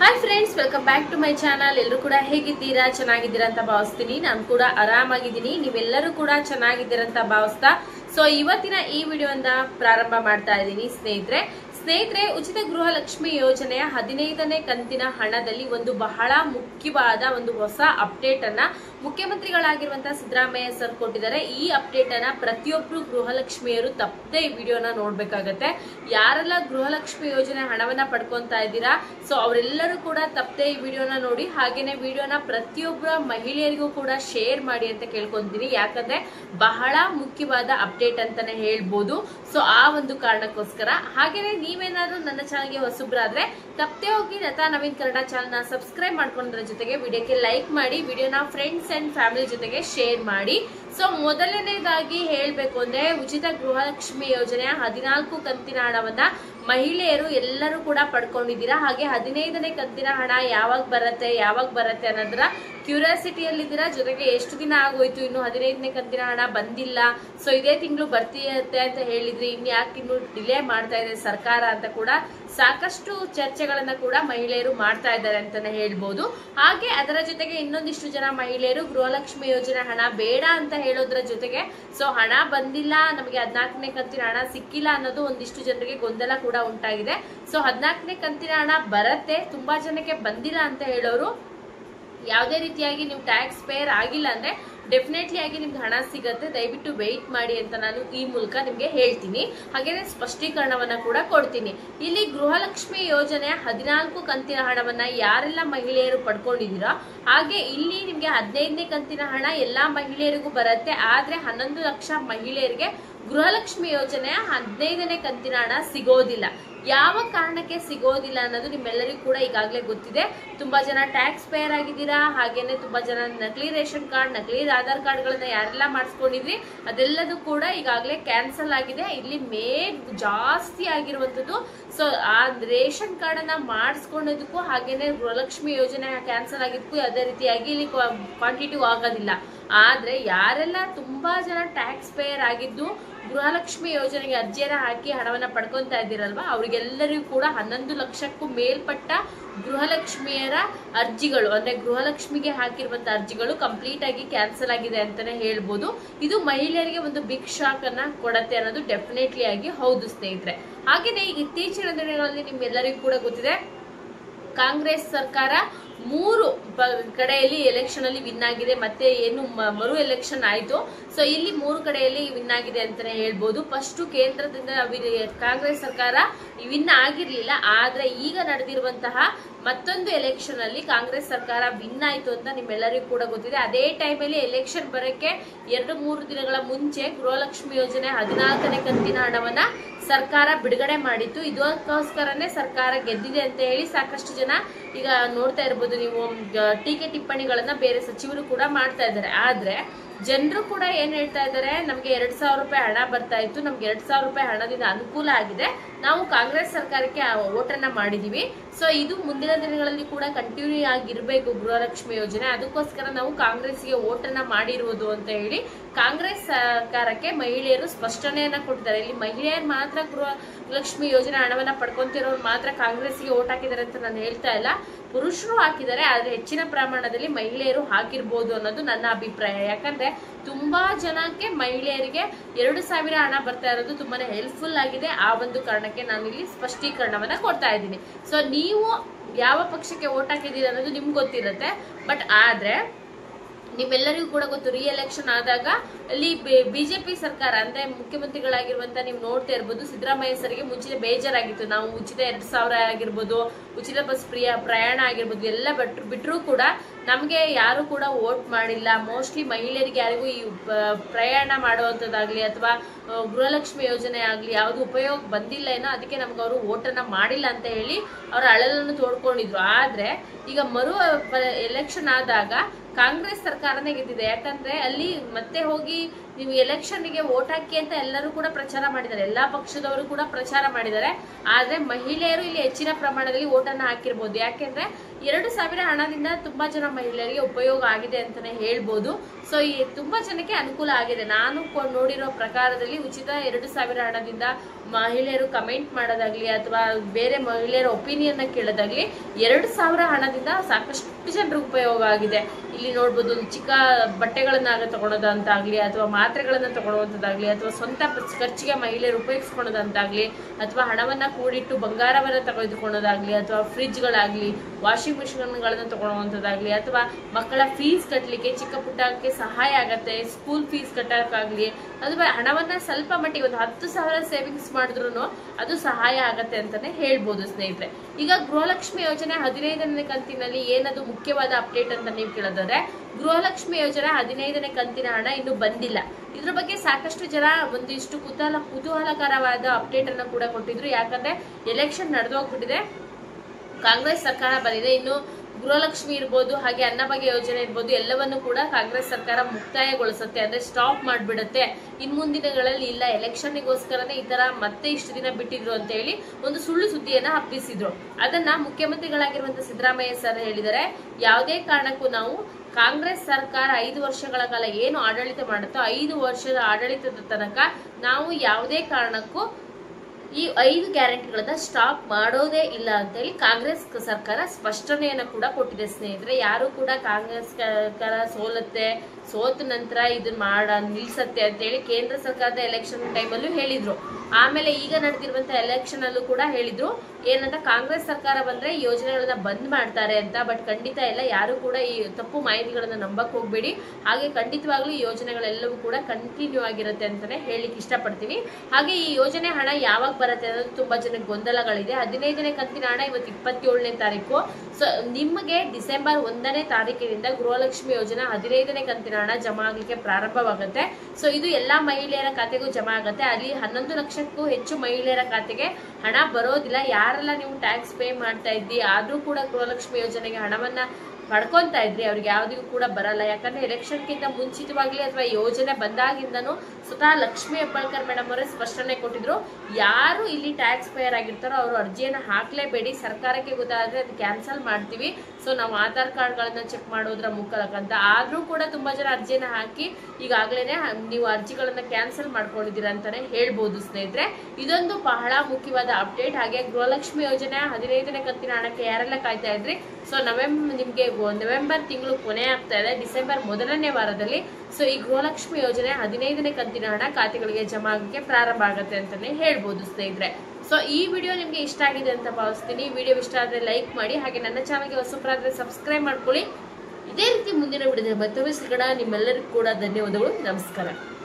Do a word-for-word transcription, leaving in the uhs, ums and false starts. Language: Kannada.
Hi friends, welcome back to my channel. ಎಲ್ಲರೂ ಕೂಡ ಹೇಗಿದ್ದೀರಾ? ಚೆನ್ನಾಗಿದ್ದೀರಾ ಅಂತ ಭಾವಿಸ್ತೀನಿ. ನಾನು ಕೂಡ ಆರಾಮಾಗಿದ್ದೀನಿ. ನೀವೆಲ್ಲರೂ ಕೂಡ ಚೆನ್ನಾಗಿದ್ದೀರಾ ಅಂತ ಭಾವಿಸ್ತಾ ಸೊ ಇವತ್ತಿನ ಈ ವಿಡಿಯೋನ ಪ್ರಾರಂಭ ಮಾಡ್ತಾ ಇದ್ದೀನಿ. ಸ್ನೇಹಿತರೆ ಸ್ನೇಹಿತರೆ ಉಚಿತ ಗೃಹಲಕ್ಷ್ಮಿ ಯೋಜನೆಯ ಹದಿನೈದನೇ ಕಂತಿನ ಹಣದಲ್ಲಿ ಒಂದು ಬಹಳ ಮುಖ್ಯವಾದ ಒಂದು ಹೊಸ ಅಪ್ಡೇಟ್ ಅನ್ನ ಮುಖ್ಯಮಂತ್ರಿಗಳಾಗಿರುವಂತಹ ಸಿದ್ದರಾಮಯ್ಯ ಸರ್ ಕೊಟ್ಟಿದ್ದಾರೆ. ಈ ಅಪ್ಡೇಟ್ ಅನ್ನ ಪ್ರತಿಯೊಬ್ರು ಗೃಹಲಕ್ಷ್ಮಿಯರು ತಪ್ಪದೆ ಈ ವಿಡಿಯೋನ ನೋಡ್ಬೇಕಾಗತ್ತೆ. ಯಾರೆಲ್ಲ ಗೃಹಲಕ್ಷ್ಮಿ ಯೋಜನೆ ಹಣವನ್ನ ಪಡ್ಕೊಂತಾ ಇದ್ದೀರಾ ಸೊ ಅವರೆಲ್ಲರೂ ಕೂಡ ತಪ್ಪದೆ ಈ ವಿಡಿಯೋನ ನೋಡಿ. ಹಾಗೇನೆ ವಿಡಿಯೋನ ಪ್ರತಿಯೊಬ್ಬರ ಮಹಿಳೆಯರಿಗೂ ಕೂಡ ಶೇರ್ ಮಾಡಿ ಅಂತ ಕೇಳ್ಕೊಂತೀನಿ. ಯಾಕಂದ್ರೆ ಬಹಳ ಮುಖ್ಯವಾದ ಅಪ್ಡೇಟ್ ಅಂತಾನೆ ಹೇಳ್ಬೋದು. ಸೊ ಆ ಒಂದು ಕಾರಣಕ್ಕೋಸ್ಕರ ಹಾಗೇನೆ ನೀವೇನಾದ್ರೂ ನನ್ನ ಚಾನಲ್ಗೆ ಹೊಸಬ್ರಾದ್ರೆ ತಪ್ಪದೆ ಹೋಗಿ ಲತಾ ನವೀನ್ ಕನ್ನಡ ಚಾನಲ್ ನ ಸಬ್ಸ್ಕ್ರೈಬ್ ಮಾಡ್ಕೊಂಡ್ರ ಜೊತೆಗೆ ವಿಡಿಯೋಕ್ಕೆ ಲೈಕ್ ಮಾಡಿ, ವಿಡಿಯೋನ ಫ್ರೆಂಡ್ಸ್ ಅಂಡ್ ಫ್ಯಾಮಿಲಿ ಜೊತೆಗೆ ಶೇರ್ ಮಾಡಿ. ಸೊ ಮೊದಲನೇದಾಗಿ ಹೇಳ್ಬೇಕು ಅಂದ್ರೆ ಉಚಿತ ಗೃಹಲಕ್ಷ್ಮಿ ಯೋಜನೆಯ ಹದಿನಾಲ್ಕು ಕಂತಿನ ಹಣವನ್ನ ಮಹಿಳೆಯರು ಎಲ್ಲರೂ ಕೂಡ ಪಡ್ಕೊಂಡಿದ್ದೀರಾ. ಹಾಗೆ ಹದಿನೈದನೇ ಕಂತಿನ ಹಣ ಯಾವಾಗ ಬರುತ್ತೆ ಯಾವಾಗ ಬರುತ್ತೆ ಅನ್ನೋದ್ರ ಕ್ಯೂರಿಯಾಸಿಟಿಯಲ್ಲಿದ್ದೀರಾ. ಜೊತೆಗೆ ಎಷ್ಟು ದಿನ ಆಗೋಯ್ತು, ಇನ್ನು ಹದಿನೈದನೇ ಕಂತಿನ ಹಣ ಬಂದಿಲ್ಲ, ಸೊ ಇದೇ ತಿಂಗಳು ಬರ್ತಿರುತ್ತೆ ಅಂತ ಹೇಳಿದ್ರಿ, ಇನ್ ಯಾಕೆ ಇನ್ನು ಡಿಲೇ ಮಾಡ್ತಾ ಇದೆ ಸರ್ಕಾರ ಅಂತ ಕೂಡ ಸಾಕಷ್ಟು ಚರ್ಚೆಗಳನ್ನ ಕೂಡ ಮಹಿಳೆಯರು ಮಾಡ್ತಾ ಇದ್ದಾರೆ ಅಂತಾನೆ ಹೇಳ್ಬೋದು. ಹಾಗೆ ಅದರ ಜೊತೆಗೆ ಇನ್ನೊಂದಿಷ್ಟು ಜನ ಮಹಿಳೆಯರು ಗೃಹಲಕ್ಷ್ಮಿ ಯೋಜನೆ ಹಣ ಬೇಡ ಅಂತ ಹೇಳೋದ್ರ ಜೊತೆಗೆ ಸೊ ಹಣ ಬಂದಿಲ್ಲ, ನಮಗೆ ಹದಿನಾಲ್ಕನೇ ಕಂತಿನ ಹಣ ಸಿಕ್ಕಿಲ್ಲ ಅನ್ನೋದು ಒಂದಿಷ್ಟು ಜನರಿಗೆ ಗೊಂದಲ ಕೂಡ ಉಂಟಾಗಿದೆ. ಸೊ ಹದಿನಾಲ್ಕನೇ ಕಂತಿನ ಹಣ ಬರತ್ತೆ, ತುಂಬಾ ಜನಕ್ಕೆ ಬಂದಿಲ್ಲ ಅಂತ ಹೇಳೋರು ಯಾವುದೇ ರೀತಿಯಾಗಿ ನೀವು ಟ್ಯಾಕ್ಸ್ ಪೇಯರ್ ಆಗಿಲ್ಲ ಅಂದ್ರೆ ಡೆಫಿನೆಟ್ಲಿ ಆಗಿ ನಿಮ್ಗೆ ಹಣ ಸಿಗತ್ತೆ. ದಯವಿಟ್ಟು ವೆಯ್ಟ್ ಮಾಡಿ ಅಂತ ನಾನು ಈ ಮೂಲಕ ನಿಮ್ಗೆ ಹೇಳ್ತೀನಿ. ಹಾಗೇನೆ ಸ್ಪಷ್ಟೀಕರಣವನ್ನ ಕೂಡ ಕೊಡ್ತೀನಿ. ಇಲ್ಲಿ ಗೃಹಲಕ್ಷ್ಮಿ ಯೋಜನೆಯ ಹದಿನಾಲ್ಕು ಕಂತಿನ ಹಣವನ್ನ ಯಾರೆಲ್ಲ ಮಹಿಳೆಯರು ಪಡ್ಕೊಂಡಿದ್ದೀರಾ ಹಾಗೆ ಇಲ್ಲಿ ನಿಮ್ಗೆ ಹದಿನೈದನೇ ಕಂತಿನ ಹಣ ಎಲ್ಲಾ ಮಹಿಳೆಯರಿಗೂ ಬರುತ್ತೆ. ಆದ್ರೆ ಹನ್ನೊಂದು ಲಕ್ಷ ಮಹಿಳೆಯರಿಗೆ ಗೃಹಲಕ್ಷ್ಮಿ ಯೋಜನೆಯ ಹದಿನೈದನೇ ಕಂತಿನ ಹಣ ಸಿಗೋದಿಲ್ಲ. ಯಾವ ಕಾರಣಕ್ಕೆ ಸಿಗೋದಿಲ್ಲ ಅನ್ನೋದು ನಿಮ್ಮೆಲ್ಲರಿಗೂ ಕೂಡ ಈಗಾಗಲೇ ಗೊತ್ತಿದೆ. ತುಂಬಾ ಜನ ಟ್ಯಾಕ್ಸ್ ಪೇಯರ್ ಆಗಿದ್ದೀರಾ. ಹಾಗೇನೆ ತುಂಬಾ ಜನ ನಕಲಿ ರೇಷನ್ ಕಾರ್ಡ್, ನಕಲಿ ಆಧಾರ್ ಕಾರ್ಡ್ ಗಳನ್ನ ಯಾರೆಲ್ಲ ಮಾಡಿಸ್ಕೊಂಡಿದ್ರಿ ಅದೆಲ್ಲದೂ ಕೂಡ ಈಗಾಗಲೇ ಕ್ಯಾನ್ಸಲ್ ಆಗಿದೆ. ಇಲ್ಲಿ ಮೇ ಜಾಸ್ತಿ ಆಗಿರುವಂತದ್ದು ಸೊ ಆ ರೇಷನ್ ಕಾರ್ಡ್ ಅನ್ನ ಮಾಡಿಸ್ಕೊಂಡೋದಕ್ಕೂ ಹಾಗೇನೆ ಗೃಹಲಕ್ಷ್ಮಿ ಯೋಜನೆ ಕ್ಯಾನ್ಸಲ್ ಆಗಿದ್ದಕ್ಕೂ ಯಾವುದೇ ರೀತಿಯಾಗಿ ಇಲ್ಲಿ ಕ್ವಾಂಟಿಟಿ ಆಗೋದಿಲ್ಲ. ಆದ್ರೆ ಯಾರೆಲ್ಲ ತುಂಬಾ ಜನ ಟ್ಯಾಕ್ಸ್ ಪೇಯರ್ ಆಗಿದ್ದು ಗೃಹಲಕ್ಷ್ಮಿ ಯೋಜನೆಗೆ ಅರ್ಜಿಯನ್ನ ಹಾಕಿ ಹಣವನ್ನ ಪಡ್ಕೊಂತಾ ಇದ್ದೀರಲ್ವಾ ಅವರಿಗೆಲ್ಲರಿಗೂ ಕೂಡ ಹನ್ನೊಂದು ಲಕ್ಷಕ್ಕೂ ಮೇಲ್ಪಟ್ಟ ಗೃಹಲಕ್ಷ್ಮಿಯರ ಅರ್ಜಿಗಳು ಅಂದ್ರೆ ಗೃಹಲಕ್ಷ್ಮಿಗೆ ಹಾಕಿರುವಂತ ಅರ್ಜಿಗಳು ಕಂಪ್ಲೀಟ್ ಆಗಿ ಕ್ಯಾನ್ಸಲ್ ಆಗಿದೆ ಅಂತಾನೆ ಹೇಳ್ಬೋದು. ಇದು ಮಹಿಳೆಯರಿಗೆ ಒಂದು ಬಿಗ್ ಶಾಕ್ ಅನ್ನ ಕೊಡತ್ತೆ ಅನ್ನೋದು ಡೆಫಿನೆಟ್ಲಿ ಆಗಿ ಹೌದು ಸ್ನೇಹಿತರೆ. ಹಾಗೇನೆ ಈಗ ಇತ್ತೀಚಿನ ದಿನಗಳಲ್ಲಿ ನಿಮ್ಗೆಲ್ಲರಿಗೂ ಕೂಡ ಗೊತ್ತಿದೆ, ಕಾಂಗ್ರೆಸ್ ಸರ್ಕಾರ ಮೂರು ಕಡೆಯಲ್ಲಿ ಎಲೆಕ್ಷನ್ ಅಲ್ಲಿ ವಿನ್ ಆಗಿದೆ. ಮತ್ತೆ ಏನು ಮರು ಎಲೆಕ್ಷನ್ ಆಯ್ತು. ಸೊ ಇಲ್ಲಿ ಮೂರು ಕಡೆಯಲ್ಲಿ ವಿನ್ ಆಗಿದೆ ಅಂತಾನೆ ಹೇಳ್ಬೋದು. ಫಸ್ಟ್ ಕೇಂದ್ರದಿಂದ ಕಾಂಗ್ರೆಸ್ ಸರ್ಕಾರ ವಿನ್ ಆಗಿರ್ಲಿಲ್ಲ, ಆದ್ರೆ ಈಗ ನಡೆದಿರುವಂತಹ ಮತ್ತೊಂದು ಎಲೆಕ್ಷನ್ ಅಲ್ಲಿ ಕಾಂಗ್ರೆಸ್ ಸರ್ಕಾರ ವಿನ್ ಆಯ್ತು ಅಂತ ನಿಮ್ಮೆಲ್ಲರಿಗೂ ಕೂಡ ಗೊತ್ತಿದೆ. ಅದೇ ಟೈಮಲ್ಲಿ ಎಲೆಕ್ಷನ್ ಬರಕ್ಕೆ ಎರಡು ಮೂರು ದಿನಗಳ ಮುಂಚೆ ಗೃಹಲಕ್ಷ್ಮಿ ಯೋಜನೆ ಹದಿನಾಲ್ಕನೇ ಕಂತಿನ ಹಣವನ್ನ ಸರ್ಕಾರ ಬಿಡುಗಡೆ ಮಾಡಿತ್ತು. ಇದಕ್ಕೋಸ್ಕರನೇ ಸರ್ಕಾರ ಗೆದ್ದಿದೆ ಅಂತ ಹೇಳಿ ಸಾಕಷ್ಟು ಜನ ಈಗ ನೋಡ್ತಾ ಇರ್ಬೋದು ನೀವು ಟೀಕೆ ಟಿಪ್ಪಣಿಗಳನ್ನ ಬೇರೆ ಸಚಿವರು ಕೂಡ ಮಾಡ್ತಾ ಇದ್ದಾರೆ. ಆದ್ರೆ ಜನರು ಕೂಡ ಏನ್ ಹೇಳ್ತಾ ಇದ್ದಾರೆ, ನಮ್ಗೆ ಎರಡ್ ಸಾವಿರ ರೂಪಾಯಿ ಹಣ ಬರ್ತಾ ಇತ್ತು, ನಮ್ಗೆ ಎರಡ್ ಸಾವಿರ ರೂಪಾಯಿ ಹಣದಿಂದ ಅನುಕೂಲ ಆಗಿದೆ, ನಾವು ಕಾಂಗ್ರೆಸ್ ಸರ್ಕಾರಕ್ಕೆ ಓಟನ್ನ ಮಾಡಿದೀವಿ. ಸೊ ಇದು ಮುಂದಿನ ದಿನಗಳಲ್ಲಿ ಕೂಡ ಕಂಟಿನ್ಯೂ ಆಗಿರ್ಬೇಕು ಗೃಹಲಕ್ಷ್ಮಿ ಯೋಜನೆ, ಅದಕ್ಕೋಸ್ಕರ ನಾವು ಕಾಂಗ್ರೆಸ್ಗೆ ಓಟನ್ನ ಮಾಡಿರುವುದು ಅಂತ ಹೇಳಿ ಕಾಂಗ್ರೆಸ್ ಸರ್ಕಾರಕ್ಕೆ ಮಹಿಳೆಯರು ಸ್ಪಷ್ಟನೆಯನ್ನ ಕೊಟ್ಟಿದ್ದಾರೆ. ಇಲ್ಲಿ ಮಹಿಳೆಯರು ಮಾತ್ರ ಗೃಹಲಕ್ಷ್ಮಿ ಯೋಜನೆ ಹಣವನ್ನ ಪಡ್ಕೊಂತಿರೋರು ಮಾತ್ರ ಕಾಂಗ್ರೆಸ್ಗೆ ಓಟ್ ಹಾಕಿದ್ದಾರೆ ಅಂತ ನಾನು ಹೇಳ್ತಾ ಇಲ್ಲ, ಪುರುಷರು ಹಾಕಿದ್ದಾರೆ. ಆದ್ರೆ ಹೆಚ್ಚಿನ ಪ್ರಮಾಣದಲ್ಲಿ ಮಹಿಳೆಯರು ಹಾಕಿರ್ಬೋದು ಅನ್ನೋದು ನನ್ನ ಅಭಿಪ್ರಾಯ. ಯಾಕಂದ್ರೆ ತುಂಬಾ ಜನಕ್ಕೆ ಮಹಿಳೆಯರಿಗೆ ಎರಡು ಸಾವಿರ ಹಣ ಬರ್ತಾ ಇರೋದು ತುಂಬಾನೇ ಹೆಲ್ಪ್ಫುಲ್ ಆಗಿದೆ. ಆ ಒಂದು ಕಾರಣಕ್ಕೆ ನಾನು ಇಲ್ಲಿ ಸ್ಪಷ್ಟೀಕರಣವನ್ನ ಕೊಡ್ತಾ ಇದ್ದೀನಿ. ಸೊ ನೀವು ಯಾವ ಪಕ್ಷಕ್ಕೆ ಓಟ್ ಹಾಕಿದ್ದೀರಿ ಅನ್ನೋದು ನಿಮ್ಗೆ ಗೊತ್ತಿರುತ್ತೆ. ಬಟ್ ಆದ್ರೆ ನಿಮ್ಮೆಲ್ಲರಿಗೂ ಕೂಡ ಗೊತ್ತು, ರಿ ಎಲೆಕ್ಷನ್ ಆದಾಗ ಅಲ್ಲಿ ಬಿಜೆಪಿ ಸರ್ಕಾರ ಅಂದ್ರೆ ಮುಖ್ಯಮಂತ್ರಿಗಳಾಗಿರುವಂತ ನೀವು ನೋಡ್ತಾ ಇರ್ಬೋದು, ಸಿದ್ದರಾಮಯ್ಯ ಸರ್ಗೆ ಮುಂಚೆ ಬೇಜಾರಾಗಿತ್ತು. ನಾವು ಉಚಿತ ಎರಡ್ ಸಾವಿರ ಆಗಿರ್ಬೋದು, ಉಚಿತ ಬಸ್ ಪ್ರಿಯ ಪ್ರಯಾಣ ಆಗಿರ್ಬೋದು ಎಲ್ಲ ಬಿಟ್ರು ಬಿಟ್ರು ಕೂಡ ನಮ್ಗೆ ಯಾರು ಕೂಡ ವೋಟ್ ಮಾಡಿಲ್ಲ. ಮೋಸ್ಟ್ಲಿ ಮಹಿಳೆಯರಿಗೆ ಯಾರಿಗೂ ಈ ಪ್ರಯಾಣ ಮಾಡುವಂತದ್ದಾಗ್ಲಿ ಅಥವಾ ಗೃಹಲಕ್ಷ್ಮಿ ಯೋಜನೆ ಆಗ್ಲಿ ಯಾವ್ದು ಉಪಯೋಗ ಬಂದಿಲ್ಲ ಏನೋ, ಅದಕ್ಕೆ ನಮ್ಗೆ ಅವರು ಓಟನ್ನ ಮಾಡಿಲ್ಲ ಅಂತ ಹೇಳಿ ಅವ್ರ ಅಳಲನ್ನು ತೋಡ್ಕೊಂಡಿದ್ರು. ಆದ್ರೆ ಈಗ ಮರು ಎಲೆಕ್ಷನ್ ಆದಾಗ ಕಾಂಗ್ರೆಸ್ ಸರ್ಕಾರನೇ ಗೆದ್ದಿದೆ. ಯಾಕಂದ್ರೆ ಅಲ್ಲಿ ಮತ್ತೆ ಹೋಗಿ ನೀವು ಎಲೆಕ್ಷನ್ಗೆ ವೋಟ್ ಹಾಕಿ ಅಂತ ಎಲ್ಲರೂ ಕೂಡ ಪ್ರಚಾರ ಮಾಡಿದ್ದಾರೆ, ಎಲ್ಲಾ ಪಕ್ಷದವರು ಕೂಡ ಪ್ರಚಾರ ಮಾಡಿದ್ದಾರೆ. ಆದ್ರೆ ಮಹಿಳೆಯರು ಇಲ್ಲಿ ಹೆಚ್ಚಿನ ಪ್ರಮಾಣದಲ್ಲಿ ವೋಟನ್ನು ಹಾಕಿರ್ಬೋದು. ಯಾಕೆಂದ್ರೆ ಎರಡು ಸಾವಿರ ಹಣದಿಂದ ತುಂಬಾ ಜನ ಮಹಿಳೆಯರಿಗೆ ಉಪಯೋಗ ಆಗಿದೆ ಅಂತಾನೆ ಹೇಳ್ಬೋದು. ಸೊ ಈ ತುಂಬಾ ಜನಕ್ಕೆ ಅನುಕೂಲ ಆಗಿದೆ. ನಾನು ನೋಡಿರೋ ಪ್ರಕಾರದಲ್ಲಿ ಉಚಿತ ಎರಡು ಸಾವಿರ ಹಣದಿಂದ ಮಹಿಳೆಯರು ಕಮೆಂಟ್ ಮಾಡೋದಾಗ್ಲಿ ಅಥವಾ ಬೇರೆ ಮಹಿಳೆಯರ ಒಪಿನಿಯನ್ ಕೇಳೋದಾಗ್ಲಿ ಎರಡು ಸಾವಿರ ಹಣದಿಂದ ಸಾಕಷ್ಟು ಜನರಿಗೆ ಉಪಯೋಗ ಆಗಿದೆ. ಇಲ್ಲಿ ನೋಡ್ಬೋದು, ಚಿಕ್ಕ ಬಟ್ಟೆಗಳನ್ನ ತಗೊಳೋದಂತಾಗ್ಲಿ ಅಥವಾ ಮಾತ್ರೆಗಳನ್ನ ತಗೊಳ್ಳುವಂತದ್ದಾಗ್ಲಿ ಅಥವಾ ಸ್ವಂತ ಖರ್ಚಿಗೆ ಮಹಿಳೆಯರು ಉಪಯೋಗಿಸ್ಕೊಳೋದಂತಾಗ್ಲಿ ಅಥವಾ ಹಣವನ್ನ ಕೂಡಿಟ್ಟು ಬಂಗಾರವನ್ನ ತೆಗೆದುಕೊಳ್ಳೋದಾಗ್ಲಿ ಅಥವಾ ಫ್ರಿಜ್ಗಳಾಗ್ಲಿ ವಾಷಿಂಗ್ ಮಿಷಿನ್ಗಳನ್ನ ತಗೊಳ್ಳುವಂತದ್ದಾಗ್ಲಿ ಅಥವಾ ಮಕ್ಕಳ ಫೀಸ್ ಕಟ್ಟಲಿಕ್ಕೆ ಚಿಕ್ಕ ಪುಟ್ಟಕ್ಕೆ ಸಹಾಯ ಆಗತ್ತೆ. ಸ್ಕೂಲ್ ಫೀಸ್ ಕಟ್ಟಕ್ಕಾಗ್ಲಿ ಅಥವಾ ಹಣವನ್ನ ಸ್ವಲ್ಪ ಮಟ್ಟಿಗೆ ಒಂದು ಹತ್ತು ಸಾವಿರ ಸೇವಿಂಗ್ಸ್ ಮಾಡಿದ್ರು ಅದು ಸಹಾಯ ಆಗತ್ತೆ ಅಂತಾನೆ ಹೇಳ್ಬೋದು ಸ್ನೇಹಿತರೆ. ಈಗ ಗೃಹಲಕ್ಷ್ಮಿ ಯೋಜನೆ ಹದಿನೈದನೇ ಕಂತಿನಲ್ಲಿ ಏನದು ಮುಖ್ಯವಾದ ಅಪ್ಡೇಟ್ ಅಂತ ನೀವು ಕೇಳೋದಾದ್ರೆ, ಗೃಹಲಕ್ಷ್ಮಿ ಯೋಜನೆ ಹದಿನೈದನೇ ಕಂತಿನ ಹಣ ಇನ್ನು ಬಂದಿಲ್ಲ. ಇದ್ರ ಬಗ್ಗೆ ಸಾಕಷ್ಟು ಜನ ಒಂದಿಷ್ಟು ಕುತೂಹಲ ಕುತೂಹಲಕರವಾದ ಅಪ್ಡೇಟ್ ಅನ್ನ ಕೂಡ ಕೊಟ್ಟಿದ್ರು. ಯಾಕಂದ್ರೆ ಎಲೆಕ್ಷನ್ ನಡೆದೋಗ್ಬಿಟ್ಟಿದೆ, ಕಾಂಗ್ರೆಸ್ ಸರ್ಕಾರ ಬಂದಿದೆ, ಇನ್ನು ಗೃಹಲಕ್ಷ್ಮಿ ಇರ್ಬೋದು ಹಾಗೆ ಅನ್ನಭಾಗ್ಯ ಯೋಜನೆ ಇರ್ಬೋದು ಎಲ್ಲವನ್ನು ಕೂಡ ಕಾಂಗ್ರೆಸ್ ಸರ್ಕಾರ ಮುಕ್ತಾಯಗೊಳಿಸುತ್ತೆ, ಅಂದ್ರೆ ಸ್ಟಾಪ್ ಮಾಡ್ಬಿಡುತ್ತೆ. ಇನ್ ಮುಂದಿನ ದಿನಗಳಲ್ಲಿ ಇಲ್ಲ, ಎಲೆಕ್ಷನ್ಗೋಸ್ಕರನೇ ಈ ತರ ಮತ್ತೆ ಇಷ್ಟು ದಿನ ಬಿಟ್ಟಿದ್ರು ಅಂತ ಹೇಳಿ ಒಂದು ಸುಳ್ಳು ಸುದ್ದಿಯನ್ನ ಹಬ್ಬಿಸಿದ್ರು. ಅದನ್ನ ಮುಖ್ಯಮಂತ್ರಿಗಳಾಗಿರುವಂತಹ ಸಿದ್ದರಾಮಯ್ಯ ಸರ್ ಹೇಳಿದರೆ, ಯಾವುದೇ ಕಾರಣಕ್ಕೂ ನಾವು ಕಾಂಗ್ರೆಸ್ ಸರ್ಕಾರ ಐದು ವರ್ಷಗಳ ಕಾಲ ಏನು ಆಡಳಿತ ಮಾಡುತ್ತೋ ಐದು ವರ್ಷದ ಆಡಳಿತದ ತನಕ ನಾವು ಯಾವುದೇ ಕಾರಣಕ್ಕೂ ಈ ಐದು ಗ್ಯಾರಂಟಿಗಳನ್ನ ಸ್ಟಾಪ್ ಮಾಡೋದೇ ಇಲ್ಲ ಅಂತ ಹೇಳಿ ಕಾಂಗ್ರೆಸ್ ಸರ್ಕಾರ ಸ್ಪಷ್ಟನೆಯನ್ನ ಕೂಡ ಕೊಟ್ಟಿದೆ ಸ್ನೇಹಿತರೆ. ಯಾರು ಕೂಡ ಕಾಂಗ್ರೆಸ್ ಸರ್ಕಾರ ಸೋಲತ್ತೆ, ಸೋತ ನಂತರ ಇದನ್ನ ಮಾಡ ನಿಲ್ಸತ್ತೆ ಅಂತ ಹೇಳಿ ಕೇಂದ್ರ ಸರ್ಕಾರದ ಎಲೆಕ್ಷನ್ ಟೈಮಲ್ಲೂ ಹೇಳಿದ್ರು. ಆಮೇಲೆ ಈಗ ನಡೆದಿರುವಂತಹ ಎಲೆಕ್ಷನ್ ಅಲ್ಲೂ ಕೂಡ ಹೇಳಿದ್ರು ಏನಂತ, ಕಾಂಗ್ರೆಸ್ ಸರ್ಕಾರ ಬಂದ್ರೆ ಈ ಯೋಜನೆಗಳನ್ನ ಬಂದ್ ಮಾಡ್ತಾರೆ ಅಂತ. ಬಟ್ ಖಂಡಿತ ಇಲ್ಲ, ಯಾರು ಕೂಡ ಈ ತಪ್ಪು ಮಾಹಿತಿಗಳನ್ನ ನಂಬಕ್ ಹೋಗ್ಬೇಡಿ. ಹಾಗೆ ಖಂಡಿತವಾಗ್ಲೂ ಈ ಯೋಜನೆಗಳೆಲ್ಲವೂ ಕೂಡ ಕಂಟಿನ್ಯೂ ಆಗಿರುತ್ತೆ ಅಂತಾನೆ ಹೇಳಿಕ್ ಇಷ್ಟಪಡ್ತೀನಿ. ಹಾಗೆ ಈ ಯೋಜನೆ ಹಣ ಯಾವಾಗ ಬರುತ್ತೆ ಅನ್ನೋದು ತುಂಬಾ ಜನಕ್ಕೆ ಗೊಂದಲಗಳಿದೆ. ಹದಿನೈದನೇ ಕಂತಿನ ಹಣ ಇವತ್ತು ಇಪ್ಪತ್ತೇಳನೇ ತಾರೀಕು. ಸೊ ನಿಮಗೆ ಡಿಸೆಂಬರ್ ಒಂದನೇ ತಾರೀಕಿನಿಂದ ಗೃಹಲಕ್ಷ್ಮಿ ಯೋಜನೆ ಹದಿನೈದನೇ ಕಂತಿನ ಹಣ ಜಮಾ ಆಗ್ಲಿಕ್ಕೆ ಪ್ರಾರಂಭವಾಗುತ್ತೆ. ಸೊ ಇದು ಎಲ್ಲಾ ಮಹಿಳೆಯರ ಖಾತೆಗೂ ಜಮಾ ಆಗುತ್ತೆ. ಅಲ್ಲಿ ಹನ್ನೊಂದು ಲಕ್ಷಕ್ಕೂ ಹೆಚ್ಚು ಮಹಿಳೆಯರ ಖಾತೆಗೆ ಹಣ ಬರೋದಿಲ್ಲ. ಯಾರೆಲ್ಲ ನೀವು ಟ್ಯಾಕ್ಸ್ ಪೇ ಮಾಡ್ತಾ ಇದ್ದಿ ಆದ್ರೂ ಕೂಡ ಗೃಹಲಕ್ಷ್ಮಿ ಯೋಜನೆಗೆ ಹಣವನ್ನ ಪಡ್ಕೊಂತಾ ಇದ್ರಿ ಅವ್ರಿಗೆ ಯಾವ್ದಿಗೂ ಕೂಡ ಬರಲ್ಲ. ಯಾಕಂದ್ರೆ ಎಲೆಕ್ಷನ್ಗಿಂತ ಮುಂಚಿತವಾಗ್ಲಿ ಅಥವಾ ಯೋಜನೆ ಬಂದಾಗಿಂದನೂ ಸ್ವತಃ ಲಕ್ಷ್ಮಿ ಹೆಬ್ಬಾಳ್ಕರ್ ಮೇಡಮ್ ಅವರೇ ಸ್ಪಷ್ಟನೆ ಕೊಟ್ಟಿದ್ರು, ಯಾರು ಇಲ್ಲಿ ಟ್ಯಾಕ್ಸ್ ಪೇಯರ್ ಆಗಿರ್ತಾರೋ ಅವರು ಅರ್ಜಿಯನ್ನ ಹಾಕ್ಲೇಬೇಡಿ, ಸರ್ಕಾರಕ್ಕೆ ಗೊತ್ತಾದ್ರೆ ಅದು ಕ್ಯಾನ್ಸಲ್ ಮಾಡ್ತೀವಿ. ಸೊ ನಾವು ಆಧಾರ್ ಕಾರ್ಡ್ ಗಳನ್ನ ಚೆಕ್ ಮಾಡೋದ್ರ ಮೂಲಕ ಅಂತ. ಆದ್ರೂ ಕೂಡ ತುಂಬಾ ಜನ ಅರ್ಜಿಯನ್ನ ಹಾಕಿ ಈಗಾಗ್ಲೇನೆ ನೀವು ಅರ್ಜಿಗಳನ್ನ ಕ್ಯಾನ್ಸಲ್ ಮಾಡ್ಕೊಂಡಿದ್ದೀರಾ ಅಂತಾನೆ ಹೇಳ್ಬೋದು ಸ್ನೇಹಿತರೆ. ಇದೊಂದು ಬಹಳ ಮುಖ್ಯವಾದ ಅಪ್ಡೇಟ್. ಹಾಗೆ ಗೃಹಲಕ್ಷ್ಮಿ ಯೋಜನೆ ಹದಿನೈದನೇ ಕಂತಿನ ಹಣಕ್ಕೆ ಯಾರೆಲ್ಲ ಕಾಯ್ತಾ ಇದ್ರಿ, ಸೊ ನವೆಂಬರ್ ನಿಮ್ಗೆ ನವೆಂಬರ್ ತಿಂಗಳು ಕೊನೆ ಆಗ್ತಾ ಇದೆ, ಡಿಸೆಂಬರ್ ಮೊದಲನೇ ವಾರದಲ್ಲಿ ಸೊ ಈ ಗೃಹಲಕ್ಷ್ಮಿ ಯೋಜನೆ ಹದಿನೈದನೇ ಕಂತಿನ ಹಣ ಖಾತೆಗಳಿಗೆ ಜಮಾ ಆಗಕ್ಕೆ ಪ್ರಾರಂಭ ಆಗುತ್ತೆ ಅಂತಾನೆ ಹೇಳ್ಬೋದು ಸ್ನೇಹಿತರೆ. ಸೊ ಈ ವಿಡಿಯೋ ನಿಮ್ಗೆ ಇಷ್ಟ ಆಗಿದೆ ಅಂತ ಭಾವಿಸ್ತೀನಿ. ವಿಡಿಯೋ ಇಷ್ಟ ಆದ್ರೆ ಲೈಕ್ ಮಾಡಿ, ಹಾಗೆ ನನ್ನ ಚಾನಲ್ಗೆ ಹೊಸಬರಾದ್ರೆ ಸಬ್ಸ್ಕ್ರೈಬ್ ಮಾಡ್ಕೊಳ್ಳಿ. ಇದೇ ರೀತಿ ಮುಂದಿನ ವಿಡಿಯೋದಲ್ಲಿ ಮತ್ತೊಮ್ಮೆ ಸಿಗೋಣ. ನಿಮ್ಮೆಲ್ಲರಿಗೂ ಕೂಡ ಧನ್ಯವಾದಗಳು. ನಮಸ್ಕಾರ.